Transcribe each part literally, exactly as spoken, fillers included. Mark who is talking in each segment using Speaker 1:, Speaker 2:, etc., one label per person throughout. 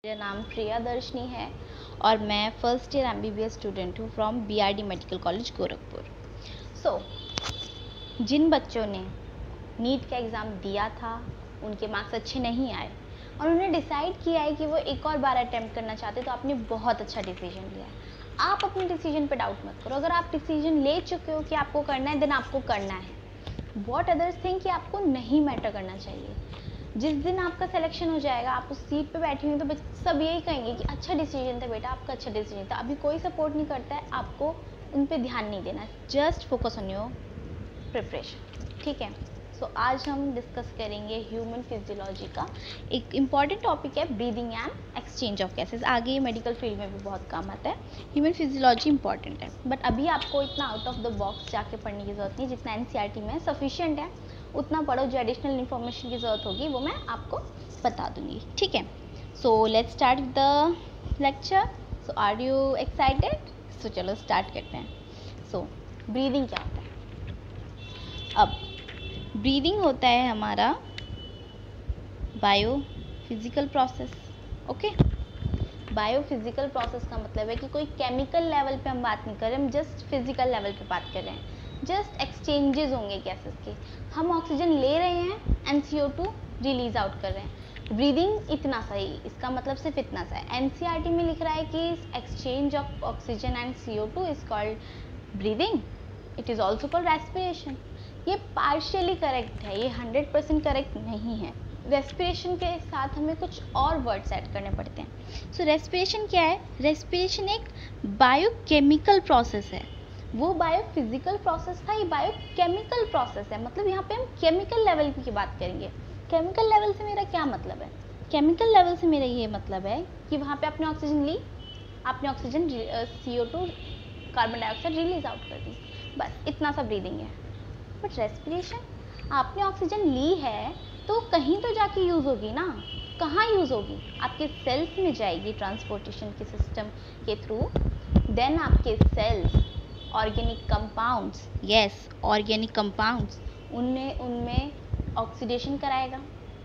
Speaker 1: मेरा नाम प्रियादर्शनी है और मैं फर्स्ट ईयर एमबीबीएस स्टूडेंट हूँ from BRD medical college Gorakhpur. So so, जिन बच्चों ने नीट का एग्ज़ाम दिया था उनके मार्क्स अच्छे नहीं आए और उन्होंने डिसाइड किया है कि वो एक और बार अटैम्प्ट करना चाहते, तो आपने बहुत अच्छा डिसीजन लिया है। आप अपने डिसीजन पे डाउट मत करो। अगर आप डिसीजन ले चुके हो कि आपको करना है, देन आपको करना है। वॉट अदर्स थिंक कि आपको नहीं मैटर करना चाहिए। जिस दिन आपका सिलेक्शन हो जाएगा, आप उस सीट पे बैठी हुई, तो सब यही कहेंगे कि अच्छा डिसीजन था बेटा, आपका अच्छा डिसीजन था। अभी कोई सपोर्ट नहीं करता है, आपको उन पे ध्यान नहीं देना है। Just focus on your preparation, ठीक है। सो so, आज हम डिस्कस करेंगे ह्यूमन फिजियोलॉजी का एक इम्पॉर्टेंट टॉपिक है, breathing and exchange of gases. आगे ये मेडिकल फील्ड में भी बहुत काम आता है। ह्यूमन फिजियोलॉजी इंपॉर्टेंट है, बट अभी आपको इतना आउट ऑफ द बॉक्स जाके पढ़ने की जरूरत नहीं। जितना एनसीईआरटी में सफिशिएंट है उतना पढ़ो। जो एडिशनल इन्फॉर्मेशन की ज़रूरत होगी वो मैं आपको बता दूंगी, ठीक है। So let's start the lecture. So are you excited? So चलो स्टार्ट करते हैं। सो so, ब्रीदिंग क्या होता है? अब ब्रीदिंग होता है हमारा biophysical process. Okay, biophysical process का मतलब है कि कोई केमिकल लेवल पे हम बात नहीं कर रहे, हम जस्ट फिजिकल लेवल पे बात कर रहे हैं। जस्ट एक्सचेंजेस होंगे गैसेस के। हम ऑक्सीजन ले रहे हैं and C O two release out कर रहे हैं। ब्रीदिंग इतना सा ही, इसका मतलब सिर्फ इतना सा है। एनसीईआरटी में लिख रहा है कि exchange of oxygen and C O two is called breathing. It is also called respiration. ये पार्शियली करेक्ट है, ये हंड्रेड परसेंट करेक्ट नहीं है। रेस्पिरेशन के साथ हमें कुछ और वर्ड्स ऐड करने पड़ते हैं। सो रेस्पिरेशन क्या है? रेस्पिरेशन एक बायोकेमिकल प्रोसेस है। वो बायोफिजिकल प्रोसेस था, ये बायोकेमिकल प्रोसेस है। मतलब यहाँ पे हम केमिकल लेवल की बात करेंगे। केमिकल लेवल से मेरा क्या मतलब है? केमिकल लेवल से मेरा ये मतलब है कि वहाँ पे आपने ऑक्सीजन ली, आपने oxygen C O two carbon dioxide release out कर दी, बस इतना सा ब्रीदिंग है। बट रेस्पिरेशन, आपने ऑक्सीजन ली है तो कहीं तो जाके यूज़ होगी ना। कहाँ यूज़ होगी? आपके सेल्स में जाएगी ट्रांसपोर्टेशन के सिस्टम के थ्रू। देन आपके cells organic compounds, yes organic compounds, उनमें उनमें ऑक्सीडेशन कराएगा।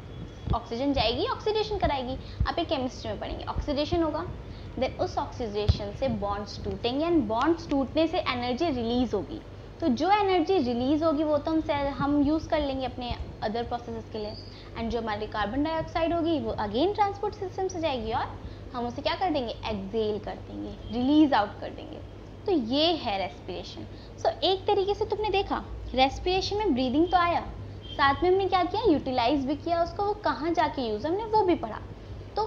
Speaker 1: ऑक्सीजन जाएगी, ऑक्सीडेशन कराएगी। आप एक केमिस्ट्री में पढ़ेंगे, ऑक्सीडेशन होगा। देन उस ऑक्सीडेशन से बॉन्ड्स टूटेंगे एंड बॉन्ड्स टूटने से एनर्जी रिलीज होगी। तो जो एनर्जी रिलीज होगी वो तो हम सेल हम यूज़ कर लेंगे अपने अदर प्रोसेसेस के लिए। एंड जो हमारी कार्बन डाइऑक्साइड होगी वो अगेन ट्रांसपोर्ट सिस्टम से जाएगी और हम उसे क्या कर देंगे? एक्सेल कर देंगे, रिलीज आउट कर देंगे। तो ये है रेस्पिरेशन। सो so, एक तरीके से तुमने देखा, रेस्पिरेशन में ब्रीदिंग तो आया, साथ में हमने क्या किया? यूटिलाइज भी किया उसको। वो कहाँ जाके यूज़, हमने वो भी पढ़ा। तो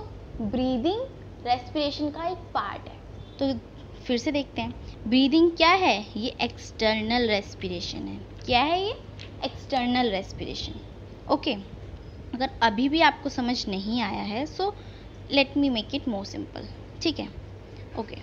Speaker 1: ब्रीदिंग रेस्पिरेशन का एक पार्ट है। तो फिर से देखते हैं, ब्रीदिंग क्या है? ये एक्सटर्नल रेस्पिरेशन है। क्या है ये? External respiration. ओके, अगर अभी भी आपको समझ नहीं आया है, so let me make it more simple, ठीक है। ओके,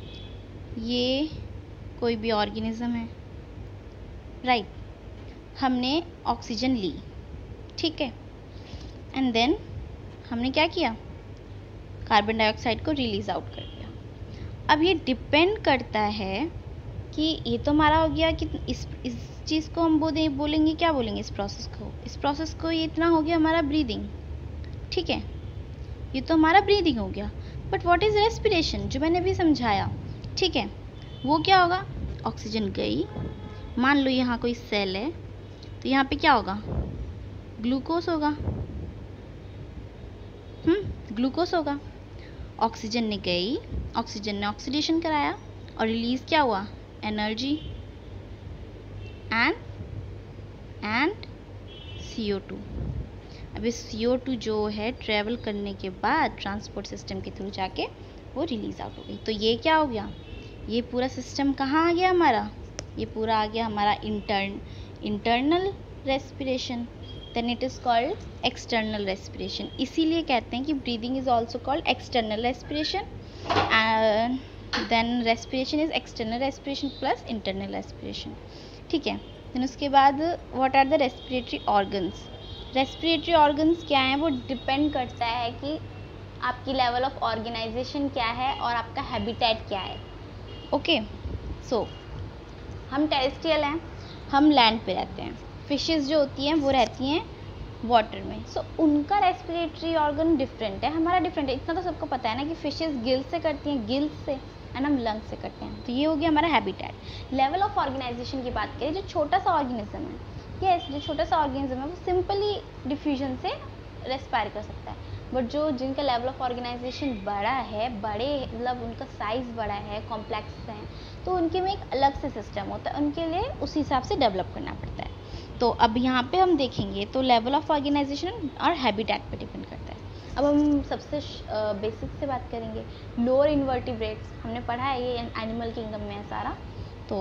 Speaker 1: ये कोई भी ऑर्गेनिज्म है, राइट right. हमने ऑक्सीजन ली, ठीक है, एंड देन हमने क्या किया? कार्बन डाइऑक्साइड को रिलीज आउट कर दिया। अब ये डिपेंड करता है कि ये तो हमारा हो गया कि इस इस चीज़ को हम बोले बोलेंगे क्या बोलेंगे इस प्रोसेस को इस प्रोसेस को ये इतना हो गया हमारा ब्रीदिंग, ठीक है। ये तो हमारा ब्रीदिंग हो गया। बट व्हाट इज़ रेस्पिरेशन, जो मैंने भी समझाया, ठीक है। वो क्या होगा? ऑक्सीजन गई, मान लो यहाँ कोई सेल है, तो यहाँ पे क्या होगा? ग्लूकोज होगा, हम्म ग्लूकोज होगा। ऑक्सीजन ने गई, ऑक्सीजन ने ऑक्सीडेशन कराया और रिलीज क्या हुआ? Energy and and C O two. अब इस सी ओ टू जो है ट्रेवल करने के बाद ट्रांसपोर्ट सिस्टम के थ्रू जाके वो रिलीज आउट हो गई। तो ये क्या हो गया? ये पूरा सिस्टम कहाँ आ गया हमारा? ये पूरा आ गया हमारा intern internal respiration. Then it is called external respiration. इसीलिए कहते हैं कि breathing is also called external respiration and then respiration is external respiration plus internal respiration, ठीक है। देन उसके बाद what are the respiratory organs. Respiratory organs क्या हैं? वो डिपेंड करता है कि आपकी लेवल ऑफ ऑर्गेनाइजेशन क्या है और आपका हैबिटेट क्या है। ओके, सो हम टेरेस्ट्रियल हैं, हम लैंड पे रहते हैं। फिशेस जो होती हैं वो रहती हैं वाटर में। सो so, उनका रेस्पिरेटरी ऑर्गन डिफरेंट है, हमारा डिफरेंट है। इतना तो सबको पता है ना कि फिशेस गिल्स से करती हैं, गिल्स से, एंड हम लंग्स से करते हैं। तो ये हो गया हमारा हैबिटेट। लेवल ऑफ ऑर्गेनाइजेशन की बात करें, जो छोटा सा ऑर्गेनिज्म है, यस, जो छोटा सा ऑर्गेनिज्म है वो सिंपली डिफ्यूजन से रेस्पायर कर सकता है। बट जो जिनका लेवल ऑफ ऑर्गेनाइजेशन बड़ा है, बड़े मतलब उनका साइज़ बड़ा है, कॉम्प्लेक्स है, तो उनके में एक अलग से सिस्टम होता है, उनके लिए उस हिसाब से डेवलप करना पड़ता है। तो अब यहाँ पे हम देखेंगे तो लेवल ऑफ ऑर्गेनाइजेशन और हैबिटेट पे डिपेंड करता है। अब हम सबसे बेसिक से बात करेंगे, लोअर इन्वर्टिब्रेट्स, हमने पढ़ा है ये एनिमल किंगडम में है सारा, तो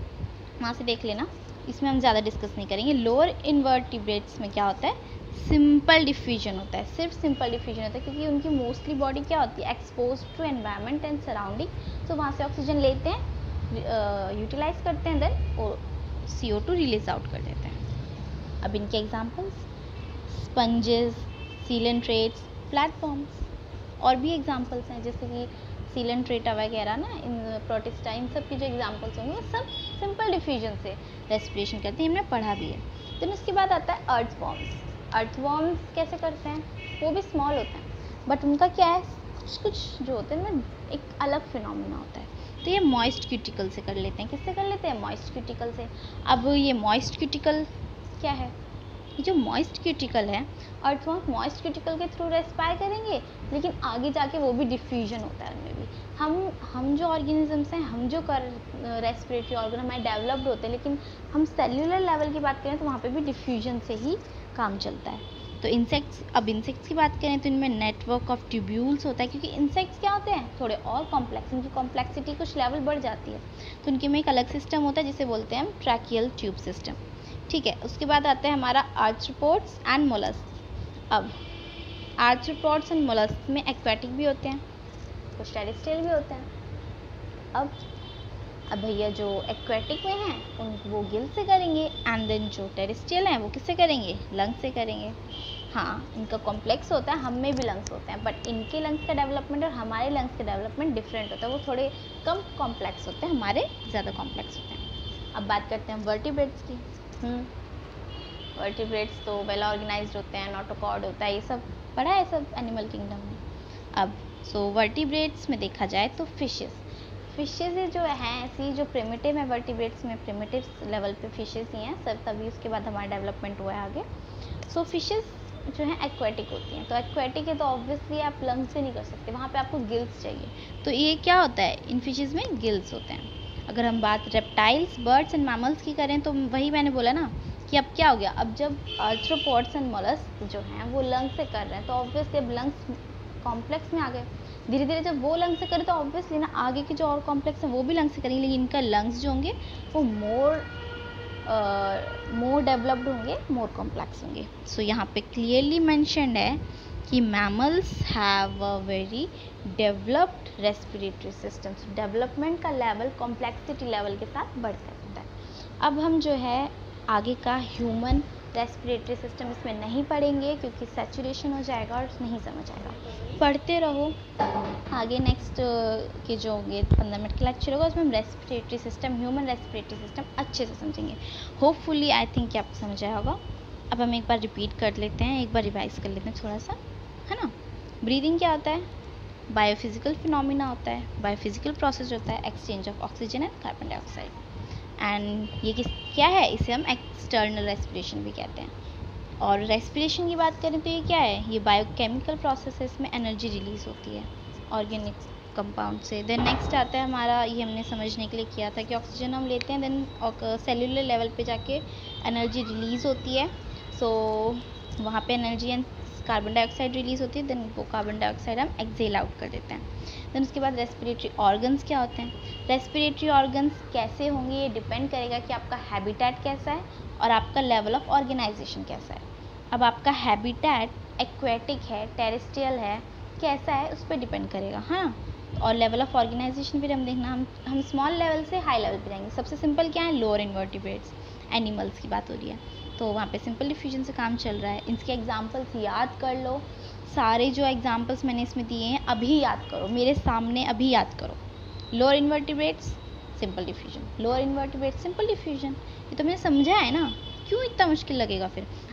Speaker 1: वहाँ से देख लेना, इसमें हम ज़्यादा डिस्कस नहीं करेंगे। लोअर इन्वर्टिब्रेट्स में क्या होता है, सिंपल डिफ्यूजन होता है, सिर्फ सिंपल डिफ्यूजन होता है, क्योंकि उनकी मोस्टली बॉडी क्या होती है, expose to environment and surrounding, तो वहाँ से ऑक्सीजन लेते हैं, यूटिलाइज करते हैं, then C O two release out कर देते हैं। अब इनके एग्जाम्पल्स, स्पंजेस, सीलेंट्रेट्स, प्लेटफॉर्म्स, और भी एग्जाम्पल्स हैं जैसे कि सीलेंट्रेटा वगैरह ना, इन प्रोटिस्टा, इन सब की जो एग्जाम्पल्स होंगे सब सिंपल डिफ्यूजन से रेस्पिरेशन करते हैं, हमने पढ़ा भी है। तो उसके बाद आता है अर्थवॉर्म्स। अर्थवॉर्म्स कैसे करते हैं, वो भी स्मॉल होते हैं, बट उनका क्या है, कुछ कुछ जो होते हैं ना एक अलग फिनोमिना होता है। तो ये मॉइस्ट क्यूटिकल से कर लेते हैं, किससे कर लेते हैं, मॉइस्ट क्यूटिकल से। अब ये मॉइस्ट क्यूटिकल क्या है, ये जो मॉइस्ट क्यूटिकल है, अर्थवॉर्म मॉइस्ट क्यूटिकल के थ्रू रेस्पायर करेंगे, लेकिन आगे जाके वो भी डिफ्यूजन होता है उनमें भी। हम हम जो ऑर्गेनिजम्स हैं, हम जो कर रेस्पिरेटरी ऑर्गन हमारे डेवलप्ड होते हैं, लेकिन हम सेल्यूलर लेवल की बात करें तो वहाँ पे भी डिफ्यूजन से ही काम चलता है। तो इंसेक्ट्स, अब इंसेक्ट्स की बात करें तो इनमें नेटवर्क ऑफ ट्यूब्यूल्स होता है, क्योंकि इंसेक्ट्स क्या होते हैं, थोड़े और कॉम्प्लेक्स, इनकी कॉम्प्लेक्सिटी कुछ लेवल बढ़ जाती है, तो उनके में एक अलग सिस्टम होता है जिसे बोलते हैं हम ट्रैकियल ट्यूब सिस्टम। ठीक है, उसके बाद आता है हमारा आर्थ्रोपोड्स एंड मोलस्क। अब आर्थ्रोपोड्स एंड मोलस्क में एक्वेटिक भी होते हैं, कुछ टेरेस्ट्रियल भी होते हैं। अब अब भैया जो एक्वेटिक में हैं उन वो गिल से करेंगे, एंड देन जो टेरेस्ट्रियल हैं वो किससे करेंगे, लंग्स से करेंगे। हाँ, इनका कॉम्प्लेक्स होता है, हम में भी लंग्स होते हैं, बट इनके लंग्स का डेवलपमेंट और हमारे लंग्स का डेवलपमेंट डिफरेंट होता है, वो थोड़े कम कॉम्प्लेक्स होते हैं, हमारे ज़्यादा कॉम्प्लेक्स होते हैं। अब बात करते हैं वर्टिब्रेट्स की। वर्टिब्रेट्स तो वेल ऑर्गेनाइज्ड होते हैं, नोटोकॉर्ड होता है, ये सब पढ़ा है सब एनिमल किंगडम में। अब सो वर्टिब्रेट्स में देखा जाए तो फिशेस, फिशेस जो हैं ऐसी जो प्रिमिटिव है वर्टिब्रेट्स में, प्रिमिटिव लेवल पे फिशेस ही हैं सब, तभी उसके बाद हमारा डेवलपमेंट हुआ है आगे। सो फिशेस जो हैं एक्वेटिक होती हैं, तो एक्वेटिक है तो ऑब्वियसली आप लंग्स से नहीं कर सकते, वहाँ पे आपको गिल्स चाहिए। तो ये क्या होता है, इन फिशेस में गिल्स होते हैं। अगर हम बात रेप्टाइल्स, बर्ड्स एंड मैमल्स की करें तो वही मैंने बोला ना कि अब क्या हो गया, अब जब आर्थ्रोपोड्स एंड मोलस्क जो हैं वो लंग्स से कर रहे हैं, तो ऑब्वियसली अब लंग्स कॉम्प्लेक्स में आ गए। धीरे धीरे जब वो लंग्स से करें तो ऑब्वियसली ना आगे के जो और कॉम्प्लेक्स हैं वो भी लंग्स से करेंगे, लेकिन इनका लंग्स जो होंगे वो मोर मोर डेवलप्ड होंगे, मोर कॉम्प्लेक्स होंगे। सो so, यहाँ पे क्लियरली मेंशन्ड है कि mammals have a very developed respiratory systems. Development का लेवल कॉम्प्लेक्सिटी लेवल के साथ बढ़ता रहता है। अब हम जो है आगे का ह्यूमन रेस्पिरेटरी सिस्टम इसमें नहीं पढ़ेंगे क्योंकि सैचुरेशन हो जाएगा और नहीं समझ आएगा, पढ़ते रहो। आगे नेक्स्ट के जो होंगे पंद्रह मिनट का लेक्चर होगा उसमें हम respiratory system, human respiratory system अच्छे से समझेंगे। होपफुली आई थिंक कि आपको समझ आया होगा। अब हम एक बार रिपीट कर लेते हैं, एक बार रिवाइज कर लेते हैं थोड़ा सा, है ना। ब्रीदिंग क्या होता है, बायोफिजिकल फिनोमिना होता है, बायोफिजिकल प्रोसेस होता है, exchange of oxygen and carbon dioxide, and ये किस क्या है, इसे हम एक्सटर्नल रेस्पिरेशन भी कहते हैं। और रेस्पिरेशन की बात करें तो ये क्या है, ये बायोकेमिकल प्रोसेस है, इसमें एनर्जी रिलीज होती है ऑर्गेनिक कंपाउंड से। देन नेक्स्ट आता है हमारा, ये हमने समझने के लिए किया था कि ऑक्सीजन हम लेते हैं, देन सेल्यूलर लेवल पे जाके एनर्जी रिलीज होती है, सो so, वहाँ पे energy and carbon dioxide release होती है, देन वो कार्बन डाइऑक्साइड हम एक्सेल आउट कर देते हैं। देन उसके बाद रेस्पिरेटरी ऑर्गन्स क्या होते हैं, रेस्पिरेटरी ऑर्गन्स कैसे होंगे ये डिपेंड करेगा कि आपका हैबिटेट कैसा है और आपका लेवल ऑफ ऑर्गेनाइजेशन कैसा है। अब आपका हैबिटेट एक्वेटिक है, टेरेस्ट्रियल है, कैसा है उस पर डिपेंड करेगा, हाँ। और लेवल ऑफ ऑर्गेनाइजेशन फिर हम देखना, हम हम स्मॉल लेवल से हाई लेवल पे जाएंगे। सबसे सिंपल क्या है, लोअर इन्वर्टिब्रेट्स, एनिमल्स की बात हो रही है, तो वहाँ पे सिंपल डिफ्यूजन से काम चल रहा है। इसके एग्जांपल्स याद कर लो, सारे जो एग्जांपल्स मैंने इसमें दिए हैं अभी याद करो, मेरे सामने अभी याद करो। Lower invertebrates simple diffusion, lower invertebrates simple diffusion, ये तो मैंने समझा है ना, क्यों इतना मुश्किल लगेगा फिर।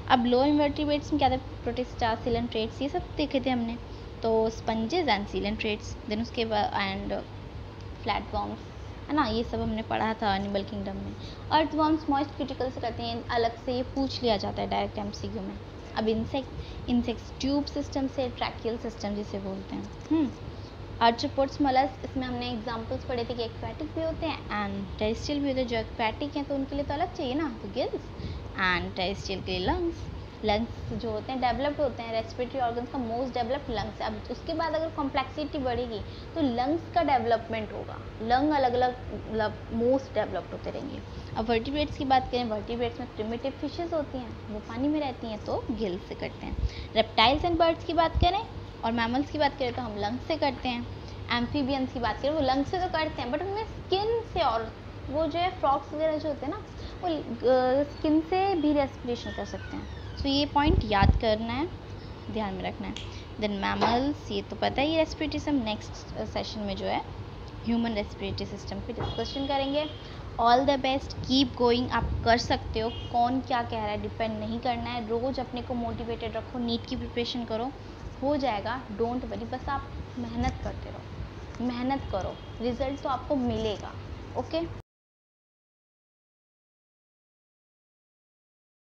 Speaker 1: अब लो इन्वर्टिब्रेट्स में क्या था, प्रोटिस्टा, सीलेंट्रेट्स, ये सब देखे थे हमने, तो स्पंजेस एंड सीलेंट्रेट्स, देन उसके बाद एंड फ्लैटवर्म्स, है ना, ये सब हमने पढ़ा था एनिमल किंगडम में। अर्थवर्म्स मॉइस्ट क्यूटिकल से रहते हैं, अलग से ये पूछ लिया जाता है डायरेक्ट एमसीक्यू में। अब इंसेक्ट इंसेक्ट्स ट्यूब सिस्टम से ट्रैकियल सिस्टम जिसे बोलते हैं। आर्थ्रोपोड्स मोलस्क, इसमें हमने एग्जांपल्स पढ़े थे कि एक्वेटिक भी होते हैं एंड टेरेस्ट्रियल भी होते हैं। जो एक्वेटिक हैं तो उनके लिए तो अलग चाहिए ना, तो गिल्स, एंड टेरेस्ट्रियल के लिए लंग्स। लंग्स जो होते हैं डेवलप्ड होते हैं, रेस्पिरेटरी ऑर्गन्स का मोस्ट डेवलप्ड लंग्स। अब उसके बाद अगर कॉम्प्लेक्सिटी बढ़ेगी तो लंग्स का डेवलपमेंट होगा, लंग अलग अलग मतलब मोस्ट डेवलप्ड होते रहेंगे। अब वर्टिब्रेट्स की बात करें, वर्टिब्रेट्स में प्रिमिटिव फिशेस होती हैं, वो पानी में रहती हैं तो गिल से करते हैं। रेप्टाइल्स एंड बर्ड्स की बात करें और मैमल्स की बात करें तो हम लंग्स से करते हैं। एम्फीबियंस की बात करें वो लंग्स से तो करते हैं बट उनमें स्किन से, और वो जो है फ्रॉग्स वगैरह जो होते हैं ना वो स्किन से भी रेस्पिरेशन कर सकते हैं। सो ये पॉइंट याद करना है, ध्यान में रखना है। देन मैमल्स, ये तो पता ही रेस्पिरेटरी सिस्टम। नेक्स्ट सेशन में जो है ह्यूमन रेस्पिरेटरी सिस्टम पे डिस्कशन करेंगे। All the best, keep going, आप कर सकते हो। कौन क्या कह रहा है डिपेंड नहीं करना है, रोज़ अपने को मोटिवेटेड रखो, नीट की प्रिपरेशन करो, हो जाएगा, डोंट वरी, बस आप मेहनत करते रहो, मेहनत करो, रिजल्ट तो आपको मिलेगा। ओके।